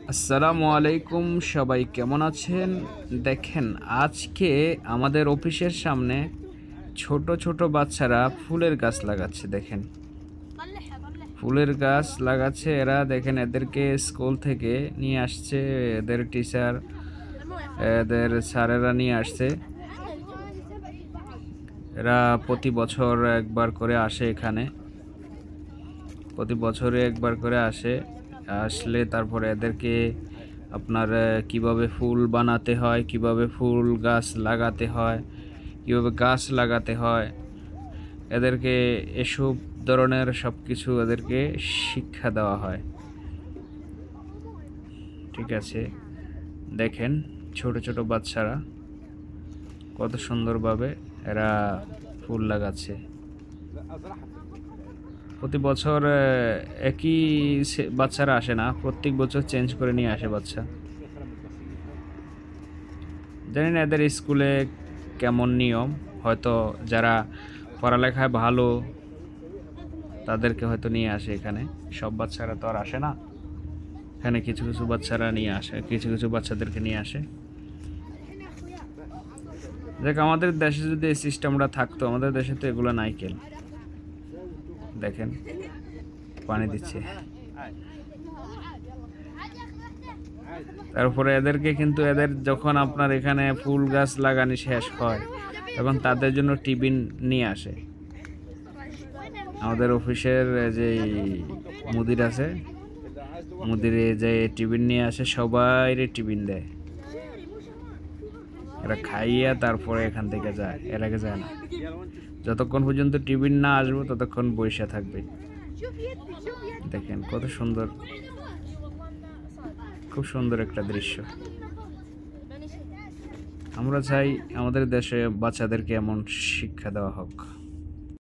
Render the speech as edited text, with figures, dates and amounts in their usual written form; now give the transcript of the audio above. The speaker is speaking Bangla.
আসসালামু আলাইকুম, সবাই কেমন আছেন? দেখেন, আজকে আমাদের অফিসের সামনে ছোট ছোট বাচ্চারা ফুলের গাছ লাগাচ্ছে। দেখেন, ফুলের গাছ লাগাচ্ছে এরা। দেখেন, এদেরকে স্কুল থেকে নিয়ে আসছে, এদের টিচার, এদের স্যারেরা নিয়ে আসছে। এরা প্রতি বছর একবার করে আসে এখানে, প্রতি বছরে একবার করে আসলে তারপরে এদেরকে আপনার কিভাবে ফুল বানাতে হয়, কিভাবে ফুল গাছ লাগাতে হয়, কিভাবে গাছ লাগাতে হয়, এদেরকে এসব ধরনের সব কিছু এদেরকে শিক্ষা দেওয়া হয়। ঠিক আছে, দেখেন ছোট ছোট বাচ্চারা কত সুন্দরভাবে এরা ফুল লাগাচ্ছে। প্রতি বছর একই বাচ্চারা আসে না, প্রত্যেক বছর চেঞ্জ করে নিয়ে আসে বাচ্চা। জানি না এদের স্কুলে কেমন নিয়ম, হয়তো যারা পড়ালেখায় ভালো তাদেরকে হয়তো নিয়ে আসে এখানে। সব বাচ্চারা তো আর আসে না এখানে, কিছু কিছু বাচ্চারা নিয়ে আসে, কিছু কিছু বাচ্চাদেরকে নিয়ে আসে। দেখ, আমাদের দেশে যদি এই সিস্টেমটা থাকতো, আমাদের দেশে তো এগুলো নাইকেল। দেখেন পানি দিচ্ছে, তারপরে এদেরকে কিন্তু এদের যখন আপনার এখানে ফুল গাছ লাগানি শেষ হয় তখন তাদের জন্য টিফিন নিয়ে আসে। আমাদের অফিসের যে মুদির আছে, মুদিরে যে টিফিন নিয়ে আসে, সবাই টিফিন দেয়। এরা খাইয়া তারপরে এখান থেকে যায়, এর আগে যায় না। যতক্ষণ পর্যন্ত টিফিন না আসবো ততক্ষণ বসে থাকবে। দেখেন কত সুন্দর, খুব সুন্দর একটা দৃশ্য। আমরা চাই আমাদের দেশে বাচ্চাদেরকে এমন শিক্ষা দেওয়া হোক।